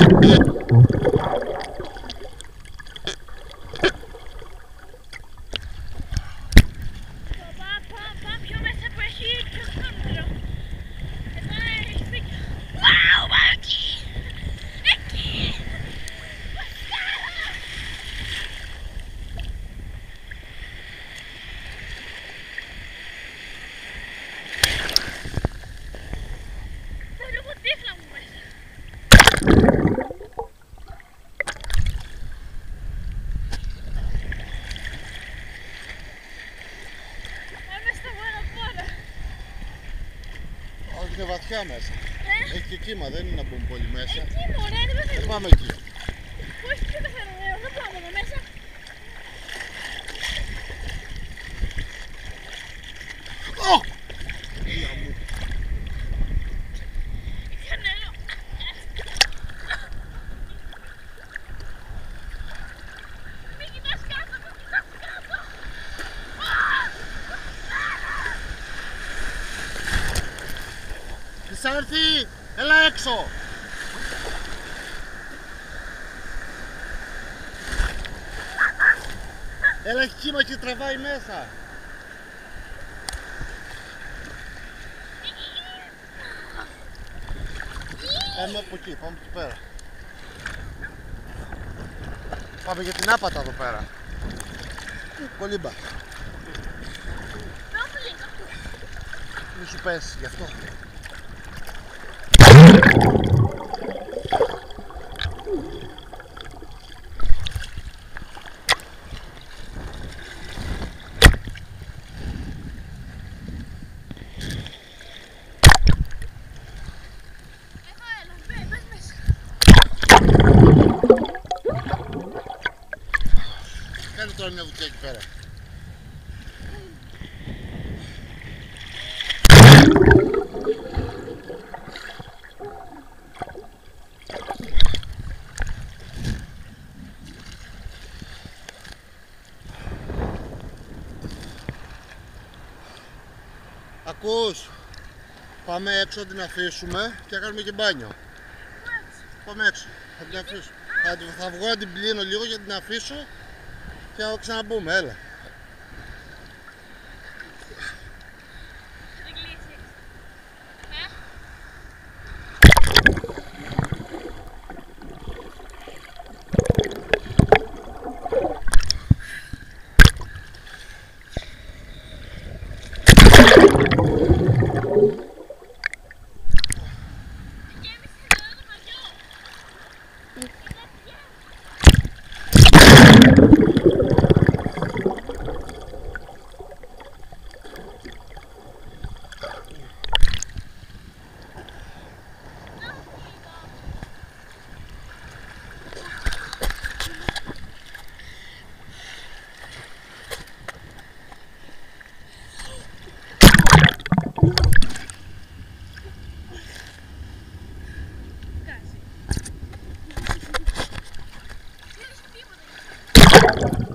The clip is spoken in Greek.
Πιο μέσα που έχει πιο σκόνδρο. Εδώ έχεις δίκιο. Wow, πάω εκεί! Εκεί! Θα βλέπω τύφλα μου μέσα. Όχι, είναι βαθιά μέσα. Έχει και κύμα, δεν είναι να μπούμε πολύ μέσα. Εκεί μωρέ, δεν πεθαίνω. Πάμε εκεί. Όχι, δεν πεθαίνω, δεν πάμε εδώ μέσα. Ήλια μου. Κανέλο. Μην κοιτάς κάτω, μην κοιτάς κάτω. Της έρθει! Έλα έξω! Έλα, έχει κύμα και τραβάει μέσα. Πάμε από εκεί, πάμε εκεί πέρα. Πάμε για την άπατα εδώ πέρα. Κολύμπα. Μη σου πέσει γι' αυτό. Κάνε τώρα μια βουτιά εκεί πέρα. Ακούς, πάμε έξω να την αφήσουμε και να κάνουμε και μπάνιο. Πάμε έξω, θα την αφήσω. Θα βγω να την πλύνω λίγο για να την αφήσω και να ξαναμπούμε, έλα. Κάτσε.